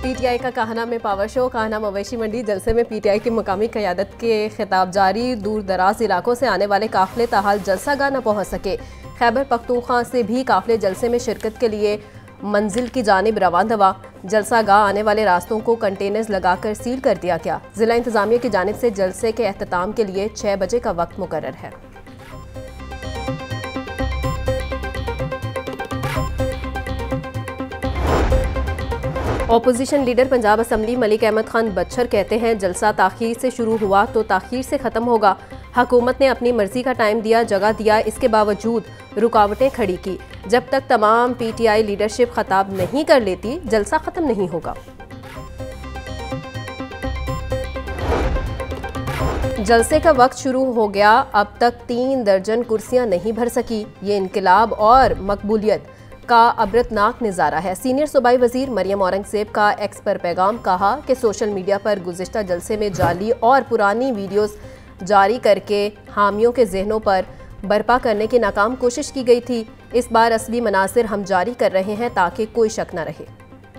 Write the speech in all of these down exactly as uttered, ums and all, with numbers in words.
PTI का काहना में power show. काहना मवेशी मंडी जलसे में पीटीआई की मुकामी क़यादत के खिताब जारी। दूर दराज इलाकों से आने वाले काफिले ताहाल जलसा गाह न पहुँच सके। खैबर पख्तूनख्वा से भी काफिले जलसे में शिरकत के लिए मंजिल की जानिब रवान दवा। जलसा गाह आने वाले रास्तों को कंटेनर्स लगाकर सील कर दिया गया। जिला इंतजामिया की जानिब से जलसे के एहतताम के लिए छः बजे का वक्त मुकर्रर है। Opposition leader Punjab assembly Malik Ahmad Khan Bachhar कहते हैं जलसा ताखीर से शुरू हुआ तो ताखीर से ख़त्म होगा। हुकूमत ने अपनी मर्जी का टाइम दिया, जगह दिया, इसके बावजूद रुकावटें खड़ी की। जब तक तमाम पीटीआई लीडरशिप खिताब नहीं कर लेती जलसा ख़त्म नहीं होगा। जलसे का वक्त शुरू हो गया, अब तक तीन दर्जन कुर्सियां नहीं भर सकी। ये इनकलाब और मकबूलियत का अबरतनाक नज़ारा है। सीनियर सूबाई वजीर मरियम औरंगजेब का एक्स पर पैगाम, कहा कि सोशल मीडिया पर गुज़िश्ता जलसे में जाली और पुरानी वीडियोस जारी करके हामियों के जहनों पर बर्पा करने की नाकाम कोशिश की गई थी। इस बार असली मनासिर हम जारी कर रहे हैं ताकि कोई शक न रहे।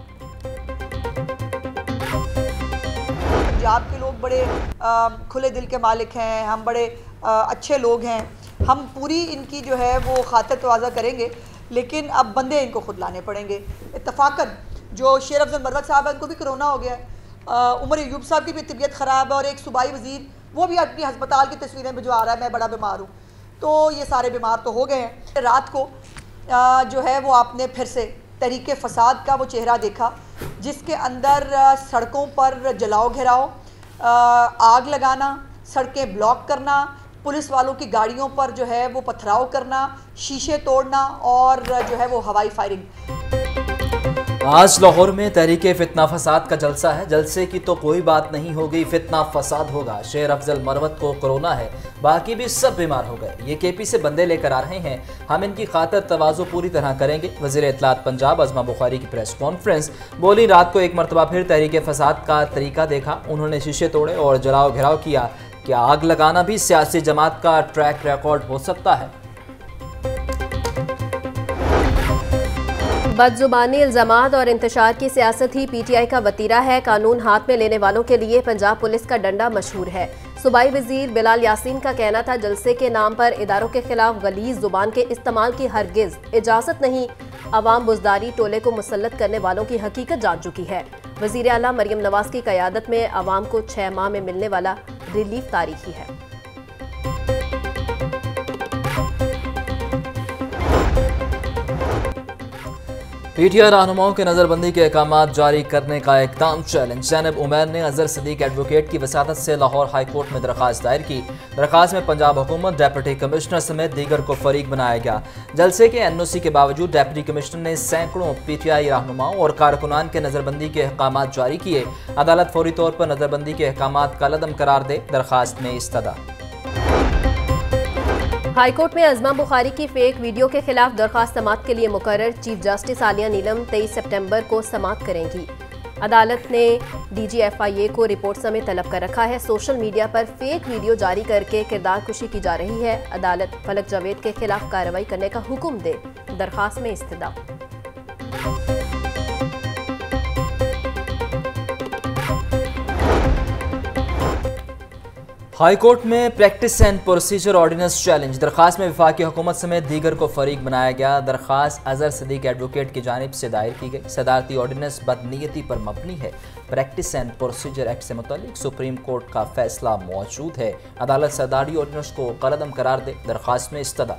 पंजाब के लोग बड़े आ, खुले दिल के मालिक हैं, हम बड़े आ, अच्छे लोग हैं, हम पूरी इनकी जो है वो खातिर तवाज़ा करेंगे, लेकिन अब बंदे इनको खुद लाने पड़ेंगे। इत्तफाकन जो शेर अफजल मरवत साहब है उनको भी कोरोना हो गया है, उमर अयूब साहब की भी तबीयत ख़राब है और एक सूबाई वज़ीर वो भी अपनी अस्पताल की तस्वीरें भिजवा रहा है, मैं बड़ा बीमार हूँ। तो ये सारे बीमार तो हो गए हैं। रात को आ, जो है वो आपने फिर से तहरीक फसाद का वो चेहरा देखा जिसके अंदर सड़कों पर जलाओ घेराव, आग लगाना, सड़कें ब्लॉक करना, पुलिस वालों की गाड़ियों पर जो है वो पथराव करना, शीशे तोड़ना और जो है वो हवाई फायरिंग। आज लाहौर में तहरीके फितना फसाद का जलसा है। जलसे की तो कोई बात नहीं होगी, फितना फसाद होगा। शेर अफजल मरवत को कोरोना है, बाकी भी सब बीमार हो गए। ये केपी से बंदे लेकर आ रहे हैं, हम इनकी खातिर तवाज़ो पूरी तरह करेंगे। वज़ीर इत्तलात पंजाब अज़मा बुखारी की प्रेस कॉन्फ्रेंस बोली, रात को एक मरतबा फिर तहरीके फसाद का तरीका देखा। उन्होंने शीशे तोड़े और जलाओ घेराव किया। क्या आग लगाना भी सियासी जमात का ट्रैक रिकॉर्ड हो सकता है? बदजुबानी, इल्ज़ामात और इंतशार की सियासत ही पीटीआई का वतीरा है। कानून हाथ में लेने वालों के लिए पंजाब पुलिस का डंडा मशहूर है। सूबाई वज़ीर बिलाल यासीन का कहना था जलसे के नाम पर इदारों के खिलाफ गलीज़ जुबान के इस्तेमाल की हरगिज़ इजाज़त नहीं। अवाम बुज़दारी टोले को मुसल्लत करने वालों की हकीकत जान चुकी है। वज़ीर आला मरियम नवाज की क़यादत में अवाम को छः माह में मिलने वाला रिलीफ तारीखी है। पीटीआई रहनुमाओं के नज़रबंदी के अहकाम जारी करने का इक़दाम चैलेंज। ज़ैनब उमैर ने अज़हर सदीक एडवोकेट की वसातत से लाहौर हाई कोर्ट में दरख्वास्त दायर की। दरख्वास्त में पंजाब हुकूमत, डेप्यूटी कमिश्नर समेत दीगर को फरीक बनाया गया। जलसे के एन ओ सी के बावजूद डेप्यूटी कमिश्नर ने सैकड़ों पीटीआई रहनुमाओं और कारकुनान के नज़रबंदी के अहकाम जारी किए। अदालत फौरी तौर पर नज़रबंदी के अहकाम कलअदम करार दे, दरख्वास्त में इस्तदा। हाईकोर्ट में अज़मा बुखारी की फेक वीडियो के खिलाफ दरख्वास्त समाअत के लिए मुकर्रर। चीफ जस्टिस आलिया नीलम तेईस सितंबर को समाअत करेंगी। अदालत ने डीजी एफ आई ए को रिपोर्ट समेत तलब कर रखा है। सोशल मीडिया पर फेक वीडियो जारी करके किरदार कुशी की जा रही है। अदालत फलक जावेद के खिलाफ कार्रवाई करने का हुक्म दे, दरख्वास्त में इस्तदा। हाई कोर्ट में practice and procedure ordinance challenge. दरख्वास्त में वफाकी हुकूमत समेत दीगर को फरीक बनाया गया। दरख्वास्त अज़हर सदीक एडवोकेट की जानिब से दायर की गई। सदारती ऑर्डिनेंस बदनीयती पर मबनी है। प्रैक्टिस एंड प्रोसीजर एक्ट से मुतालिक सुप्रीम कोर्ट का फैसला मौजूद है। अदालत सदारती ऑर्डिनेंस को कलअदम करार दे, दरख्वास्त में इस्तदा।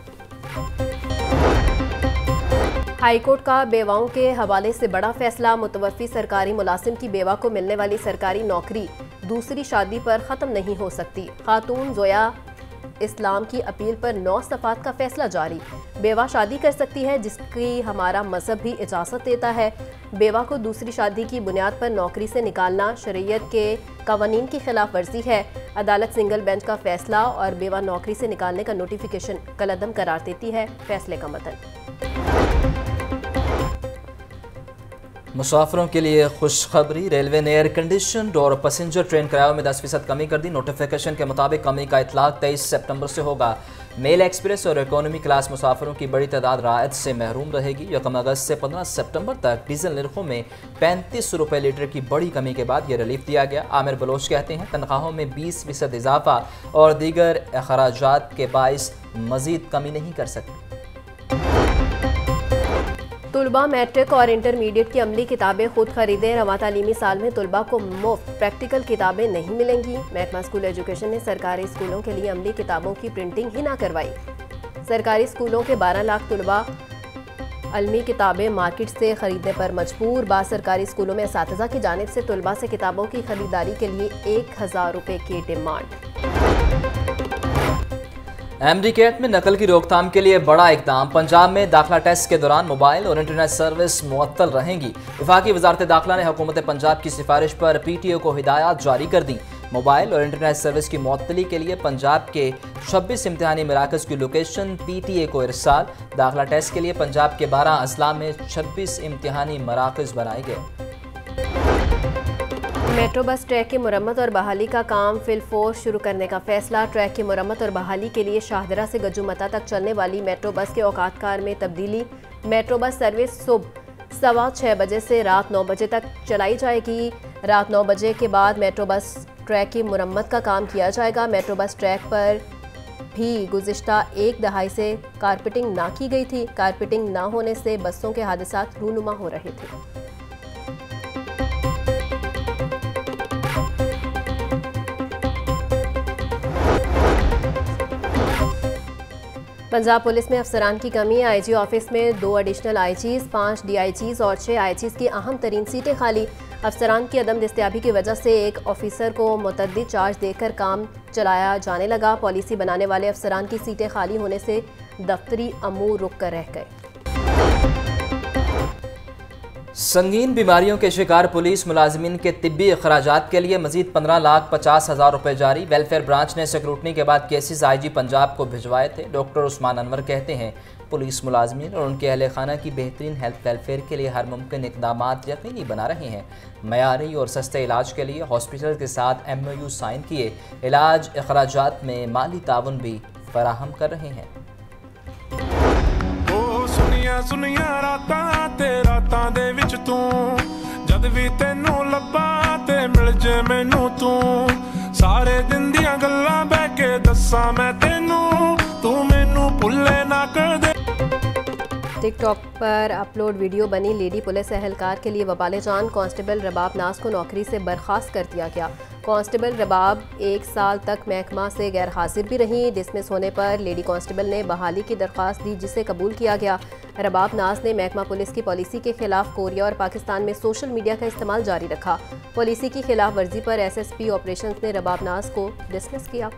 हाईकोर्ट का बेवाओं के हवाले से बड़ा फैसला। मुतवफ़ी सरकारी मुलाजिम की बेवा को मिलने वाली सरकारी नौकरी दूसरी शादी पर ख़त्म नहीं हो सकती। खातून जोया इस्लाम की अपील पर नौ सफ़ात का फैसला जारी। बेवा शादी कर सकती है जिसकी हमारा मज़हब भी इजाज़त देता है। बेवा को दूसरी शादी की बुनियाद पर नौकरी से निकालना शरीयत के कवानीन की खिलाफ वर्जी है। अदालत सिंगल बेंच का फैसला और बेवा नौकरी से निकालने का नोटिफिकेशन कलअदम करार देती है। फैसले का मतन। मुसाफिरों के लिए खुशखबरी, रेलवे ने एयर कंडीशन और पैसेंजर ट्रेन किरायों में दस फीसद कमी कर दी। नोटिफिकेशन के मुताबिक कमी का इतलाक तेईस सितंबर से होगा। मेल एक्सप्रेस और इकोनॉमी क्लास मुसाफिरों की बड़ी तादाद राहत से महरूम रहेगी। यकम अगस्त से पंद्रह सितंबर तक डीजल निर्खों में पैंतीस रुपये लीटर की बड़ी कमी के बाद ये रिलीफ दिया गया। आमिर बलोच कहते हैं तनख्वाहों में बीस फीसद इजाफा और दीगर अखराजात के बाइस मजीद कमी नहीं कर सकते। तुलबा मैट्रिक और इंटरमीडिएट की अमली किताबें खुद खरीदें। रवां तालीमी साल में तुलबा को मुफ्त प्रैक्टिकल किताबें नहीं मिलेंगी। महकमा स्कूल एजुकेशन ने सरकारी स्कूलों के लिए अमली किताबों की प्रिंटिंग ही ना करवाई। सरकारी स्कूलों के बारह लाख तुलबा अलमी किताबें मार्केट से खरीदने पर मजबूर। बाद सरकारी स्कूलों में असातिज़ा की जानिब से तुलबा से किताबों की खरीदारी के लिए एक हज़ार रुपये की डिमांड। एमडीकेट में नकल की रोकथाम के लिए बड़ा इकदाम। पंजाब में दाखिला टेस्ट के दौरान मोबाइल और इंटरनेट सर्विस मुअत्तल रहेंगी। वफाकी वजारत दाखिला ने हुकूमत पंजाब की सिफारिश पर पीटीओ को हिदायत जारी कर दी। मोबाइल और इंटरनेट सर्विस की मुअत्तली के लिए पंजाब के छब्बीस इम्तिहानी मराकज़ की लोकेशन पीटीए को इरसाल। दाखिला टेस्ट के लिए पंजाब के बारह अजला में छब्बीस इम्तिहानी मराकज़ बनाए गए। मेट्रो बस ट्रैक की मुरम्मत और बहाली का काम फिलफोर्स शुरू करने का फैसला। ट्रैक की मुरम्मत और बहाली के लिए शाहदरा से गज्जुमता तक चलने वाली मेट्रो बस के औकात कार में तब्दीली। मेट्रो बस सर्विस सुबह सवा छः बजे से रात नौ बजे तक चलाई जाएगी। रात नौ बजे के बाद मेट्रो बस ट्रैक की मुरम्मत का काम किया जाएगा। मेट्रो बस ट्रैक पर भी गुज़िश्ता एक दहाई से कारपेटिंग ना की गई थी। कारपेटिंग ना होने से बसों के हादसात रूनुमा हो रहे थे। पंजाब पुलिस में अफसरान की कमी। आईजी ऑफिस में दो एडिशनल आईजीज, पाँच डीआईजीज और छः आईजीज की अहम तरीन सीटें खाली। अफसरान की अदम दस्तयाबी की वजह से एक ऑफिसर को मुतअद्दिद चार्ज देकर काम चलाया जाने लगा। पॉलिसी बनाने वाले अफसरान की सीटें खाली होने से दफ्तरी अमूर रुक कर रह गए। संगीन बीमारियों के शिकार पुलिस मुलाजमीन के तिब्बी अखराजात के लिए मजीद पंद्रह लाख पचास हज़ार रुपये जारी। वेलफेयर ब्रांच ने स्क्रूटनी के बाद केसेस आईजी पंजाब को भिजवाए थे। डॉक्टर उस्मान अनवर कहते हैं पुलिस मुलाजमीन और उनके अहल खाना की बेहतरीन हेल्थ वेलफेयर के लिए हर मुमकिन इकदाम यकीनी बना रहे हैं। मयारी और सस्ते इलाज के लिए हॉस्पिटल के साथ एम ओ यू साइन किए। इलाज अखराजात में माली ताउन भी फराहम कर रहे हैं। सुनिया सुनिया रातां ते रातां दे विच तू जद भी तेनू लब्बा ते मिल जे मैनू तू सारे दिन दियां गल्लां बह के दस्सां मैं तेनू तू मैनू भुल्ले ना कर दे। टिकटॉक पर अपलोड वीडियो बनी लेडी पुलिस एहलकार के लिए वबाले जान। कांस्टेबल रबाब नाज को नौकरी से बर्खास्त कर दिया गया। कांस्टेबल रबाब एक साल तक महकमा से गैर हाजिर भी रही। डिसमिस होने पर लेडी कांस्टेबल ने बहाली की दरख्वास्त दी जिसे कबूल किया गया। रबाब नाज ने महकमा पुलिस की पॉलिसी के खिलाफ कोरिया और पाकिस्तान में सोशल मीडिया का इस्तेमाल जारी रखा। पॉलिसी की खिलाफ वर्जी पर एस एस पी ऑपरेशन ने रबाब नाज को डिसमिस किया।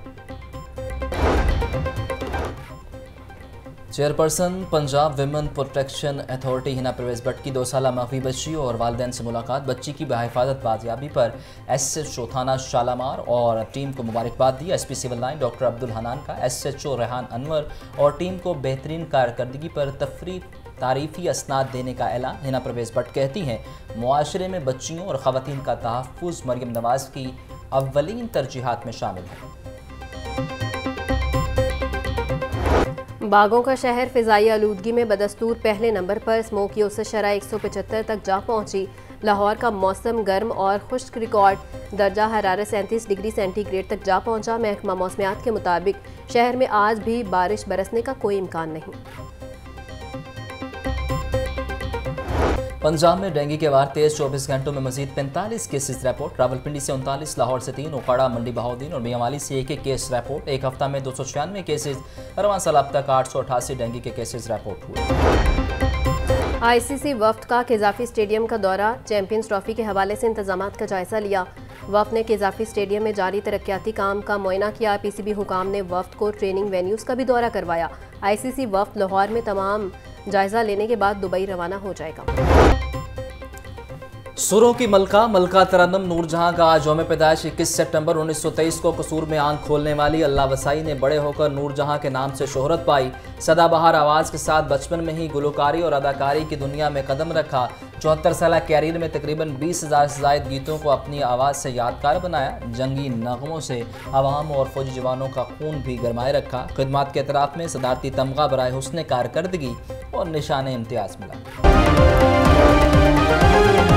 Chairperson Punjab women protection authority Hina Parvez Bhatt की दो साल मगवी बच्ची और वालिदैन से मुलाकात। बच्ची की बहिफाजत बाजियाबी पर एस एच ओ थाना शालामार और टीम को मुबारकबाद दी। S P civil line doctor Abdul Hanan का S H O Rehan Anwar और टीम को बेहतरीन कारकर्दगी पर तफरी तारीफी असनाद देने का ऐलान। हिना परवेज भट्ट कहती हैं मुआशरे में बच्चियों और ख़वातीन का तहफ़्फ़ुज़ मरियम नवाज़ की अव्वलीन तरजीहात में शामिल है। बागों का शहर फ़िज़ाई आलूदगी में बदस्तूर पहले नंबर पर। स्मोक की औसत शरह एक सौ पचहत्तर तक जा पहुंची। लाहौर का मौसम गर्म और खुश्क रिकॉर्ड दर्जा हरारत सैंतीस डिग्री सेंटीग्रेड तक जा पहुंचा। महकमा मौसमियात के मुताबिक शहर में आज भी बारिश बरसने का कोई इम्कान नहीं। पंजाब में डेंगू के वार तेज चौबीस घंटों में मजीद पैंतालीस केसेस रिपोर्ट। रावलपिंडी से उनतालीस, लाहौर से तीन, उकाड़ा, मंडी बहाउद्दीन और मियांवाली से एक एक केस रिपोर्ट। एक हफ्ता में दो सौ छियानवे केसेज। रवां साल अब तक आठ सौ अठासी डेंगू के केसेस रिपोर्ट हुए। आईसीसी वफ्द का केजाफी स्टेडियम का दौरा। चैंपियंस ट्रॉफी के हवाले से इंतजामात का जायजा लिया। वफ्द ने केजाफी स्टेडियम में जारी तरक्याती काम का मुआयना किया। पीसीबी हुकाम ने वफ्द को ट्रेनिंग वेन्यूज़ का भी दौरा करवाया। आईसीसी वफ्द लाहौर में तमाम जायजा लेने के बाद दुबई रवाना हो जाएगा। सुरों की मलका मलका तरन्नुम नूरजहां का आज यौम पैदाइश इक्कीस सितंबर उन्नीस सौ तेईस को कसूर में आंख खोलने वाली अल्लाह वसाई ने बड़े होकर नूरजहां के नाम से शोहरत पाई। सदाबहार आवाज़ के साथ बचपन में ही गुलकारी और अदाकारी की दुनिया में कदम रखा। चौहत्तर साल कैरियर में तकरीबन बीस हज़ार से ज़ायद गीतों को अपनी आवाज़ से यादगार बनाया। जंगी नगमों से आवाम और फौजी जवानों का खून भी गरमाए रखा। खिदमत के एतराफ़ में सदारती तमगा बराए हुस्न कारकर्दगी और निशान इम्तियाज़ मिला।